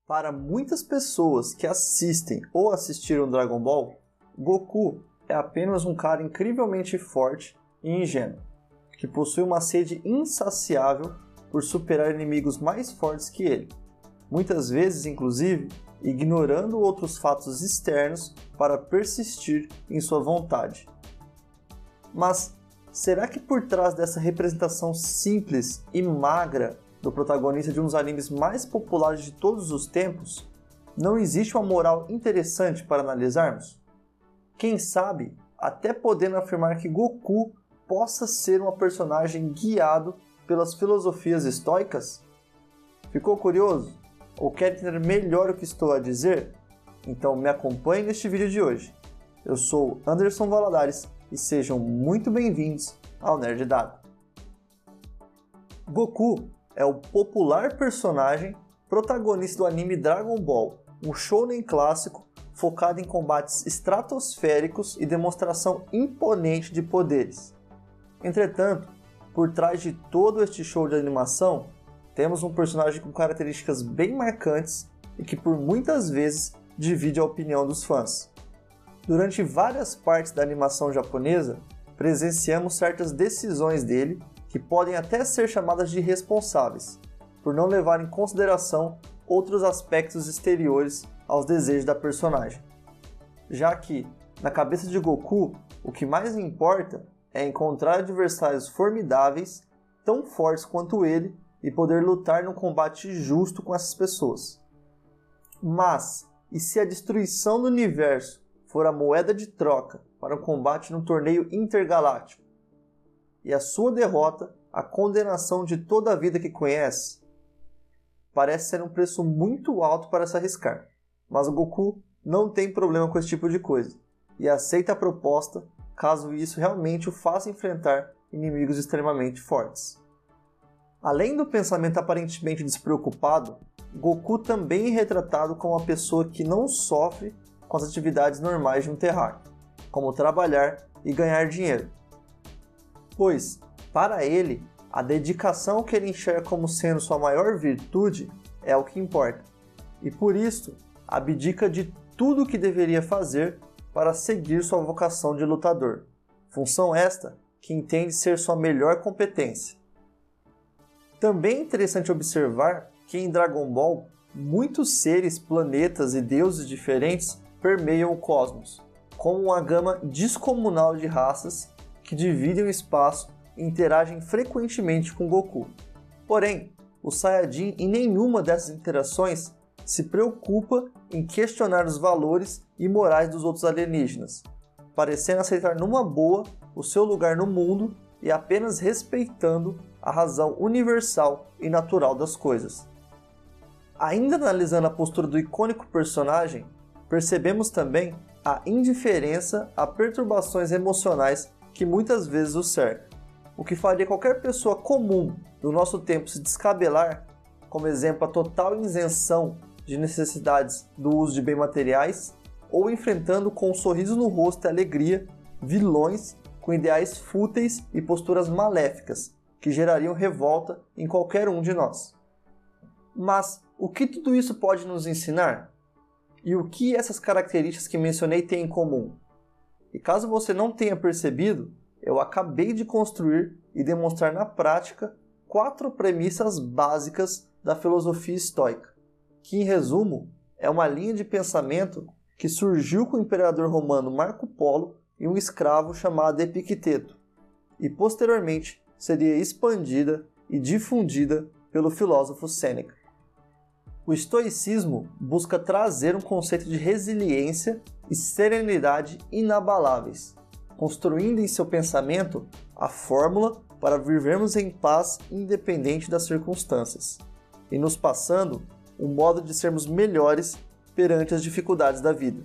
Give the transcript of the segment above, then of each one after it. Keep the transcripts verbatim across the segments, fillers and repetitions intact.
Para muitas pessoas que assistem ou assistiram Dragon Ball, Goku é apenas um cara incrivelmente forte e ingênuo, que possui uma sede insaciável por superar inimigos mais fortes que ele, muitas vezes, inclusive, ignorando outros fatos externos para persistir em sua vontade. Mas será que por trás dessa representação simples e magra do protagonista de um dos animes mais populares de todos os tempos, não existe uma moral interessante para analisarmos? Quem sabe, até podendo afirmar que Goku possa ser uma personagem guiado pelas filosofias estoicas? Ficou curioso? Ou quer entender melhor o que estou a dizer? Então me acompanhe neste vídeo de hoje. Eu sou Anderson Valadares e sejam muito bem-vindos ao Nerd Dado. Goku é o popular personagem protagonista do anime Dragon Ball, um shounen clássico focado em combates estratosféricos e demonstração imponente de poderes. Entretanto, por trás de todo este show de animação, temos um personagem com características bem marcantes e que por muitas vezes divide a opinião dos fãs. Durante várias partes da animação japonesa, presenciamos certas decisões dele que podem até ser chamadas de irresponsáveis, por não levar em consideração outros aspectos exteriores aos desejos da personagem. Já que, na cabeça de Goku, o que mais importa é encontrar adversários formidáveis, tão fortes quanto ele, e poder lutar num combate justo com essas pessoas. Mas, e se a destruição do universo for a moeda de troca para um combate num torneio intergaláctico? E a sua derrota, a condenação de toda a vida que conhece? Parece ser um preço muito alto para se arriscar, mas o Goku não tem problema com esse tipo de coisa, e aceita a proposta caso isso realmente o faça enfrentar inimigos extremamente fortes. Além do pensamento aparentemente despreocupado, Goku também é retratado como uma pessoa que não sofre com as atividades normais de um terráqueo, como trabalhar e ganhar dinheiro. Pois, para ele, a dedicação que ele enxerga como sendo sua maior virtude é o que importa, e por isso abdica de tudo o que deveria fazer para seguir sua vocação de lutador, função esta que entende ser sua melhor competência. Também é interessante observar que em Dragon Ball, muitos seres, planetas e deuses diferentes permeiam o cosmos, como uma gama descomunal de raças que dividem o espaço e interagem frequentemente com Goku. Porém, o Saiyajin em nenhuma dessas interações se preocupa em questionar os valores e morais dos outros alienígenas, parecendo aceitar numa boa o seu lugar no mundo e apenas respeitando a razão universal e natural das coisas. Ainda analisando a postura do icônico personagem, percebemos também a indiferença a perturbações emocionais que muitas vezes o cercam, o que faria qualquer pessoa comum do nosso tempo se descabelar, como exemplo a total isenção de necessidades do uso de bens materiais, ou enfrentando com um sorriso no rosto e alegria vilões com ideais fúteis e posturas maléficas, que gerariam revolta em qualquer um de nós. Mas o que tudo isso pode nos ensinar? E o que essas características que mencionei têm em comum? E caso você não tenha percebido, eu acabei de construir e demonstrar na prática quatro premissas básicas da filosofia estoica, que em resumo é uma linha de pensamento que surgiu com o imperador romano Marco Polo e um escravo chamado Epicteto, e posteriormente seria expandida e difundida pelo filósofo Sêneca. O estoicismo busca trazer um conceito de resiliência e serenidade inabaláveis, construindo em seu pensamento a fórmula para vivermos em paz independente das circunstâncias, e nos passando um modo de sermos melhores perante as dificuldades da vida.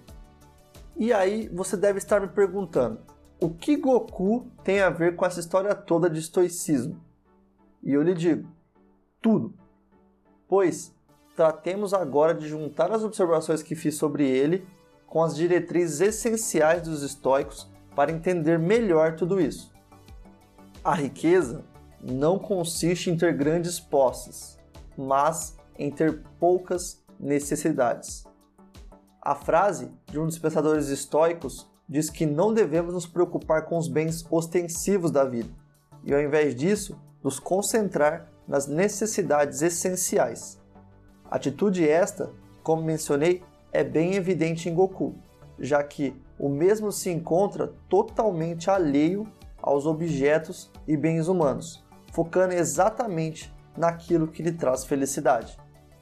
E aí você deve estar me perguntando, o que Goku tem a ver com essa história toda de estoicismo? E eu lhe digo, tudo. Pois, tratemos agora de juntar as observações que fiz sobre ele com as diretrizes essenciais dos estoicos para entender melhor tudo isso. A riqueza não consiste em ter grandes posses, mas em ter poucas necessidades. A frase de um dos pensadores estoicos diz que não devemos nos preocupar com os bens ostensivos da vida, e ao invés disso, nos concentrar nas necessidades essenciais. Atitude esta, como mencionei, é bem evidente em Goku, já que o mesmo se encontra totalmente alheio aos objetos e bens humanos, focando exatamente naquilo que lhe traz felicidade.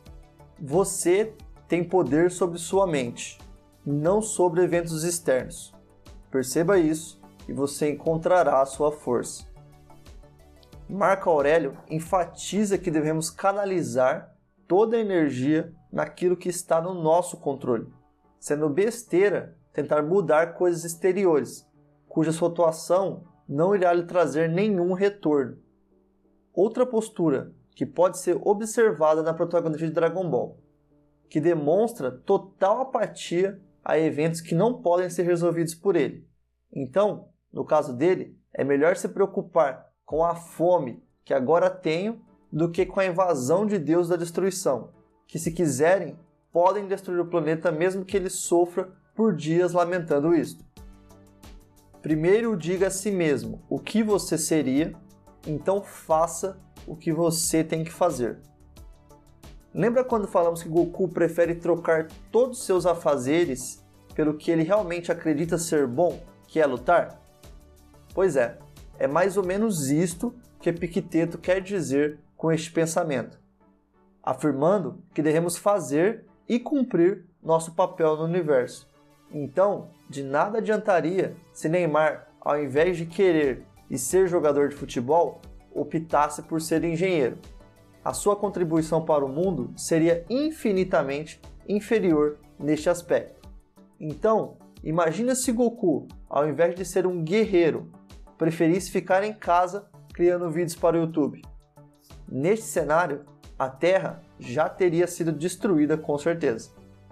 Você tem poder sobre sua mente, não sobre eventos externos. Perceba isso e você encontrará a sua força. Marco Aurélio enfatiza que devemos canalizar toda a energia naquilo que está no nosso controle, sendo besteira tentar mudar coisas exteriores, cuja sua atuação não irá lhe trazer nenhum retorno. Outra postura que pode ser observada na protagonista de Dragon Ball, que demonstra total apatia a eventos que não podem ser resolvidos por ele. Então, no caso dele, é melhor se preocupar com a fome que agora tenho do que com a invasão de Deus da destruição, que se quiserem, podem destruir o planeta mesmo que ele sofra por dias lamentando isto. Primeiro diga a si mesmo o que você seria, então faça o que você tem que fazer. Lembra quando falamos que Goku prefere trocar todos os seus afazeres pelo que ele realmente acredita ser bom, que é lutar? Pois é, é mais ou menos isto que Epicteto quer dizer com este pensamento, afirmando que devemos fazer e cumprir nosso papel no universo. Então, de nada adiantaria se Neymar, ao invés de querer e ser jogador de futebol, optasse por ser engenheiro. A sua contribuição para o mundo seria infinitamente inferior neste aspecto. Então, imagina se Goku, ao invés de ser um guerreiro, preferisse ficar em casa criando vídeos para o YouTube. Neste cenário, a Terra já teria sido destruída com certeza.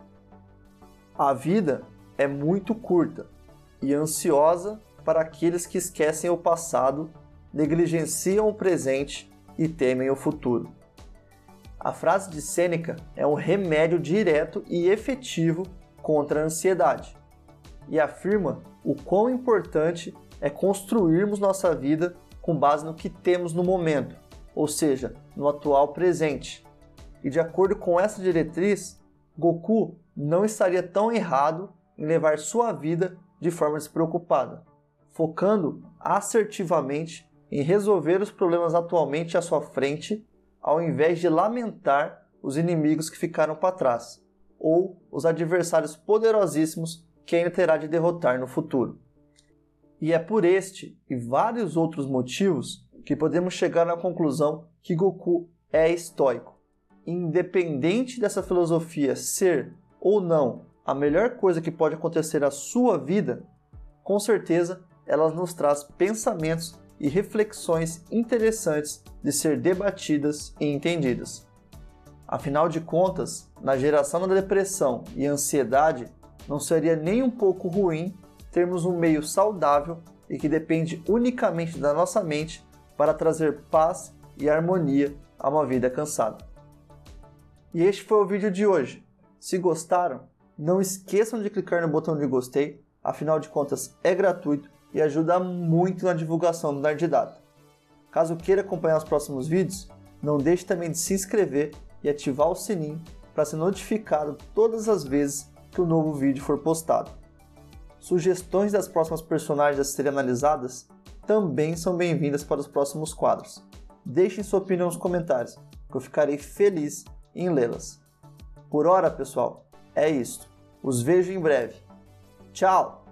A vida é muito curta e ansiosa para aqueles que esquecem o passado, negligenciam o presente e temem o futuro. A frase de Sêneca é um remédio direto e efetivo contra a ansiedade e afirma o quão importante é construirmos nossa vida com base no que temos no momento, ou seja, no atual presente. E de acordo com essa diretriz, Goku não estaria tão errado em levar sua vida de forma despreocupada, focando assertivamente em resolver os problemas atualmente à sua frente, ao invés de lamentar os inimigos que ficaram para trás, ou os adversários poderosíssimos que ainda terá de derrotar no futuro. E é por este e vários outros motivos que podemos chegar na conclusão que Goku é estoico. Independente dessa filosofia ser ou não a melhor coisa que pode acontecer à sua vida, com certeza ela nos traz pensamentos e reflexões interessantes de ser debatidas e entendidas. Afinal de contas, na geração da depressão e ansiedade, não seria nem um pouco ruim termos um meio saudável e que depende unicamente da nossa mente para trazer paz e harmonia a uma vida cansada. E este foi o vídeo de hoje. Se gostaram, não esqueçam de clicar no botão de gostei, afinal de contas é gratuito e ajuda muito na divulgação do Nerdidata. Caso queira acompanhar os próximos vídeos, não deixe também de se inscrever e ativar o sininho para ser notificado todas as vezes que um novo vídeo for postado. Sugestões das próximas personagens a serem analisadas também são bem-vindas para os próximos quadros. Deixem sua opinião nos comentários, que eu ficarei feliz em lê-las. Por hora, pessoal, é isso. Os vejo em breve. Tchau!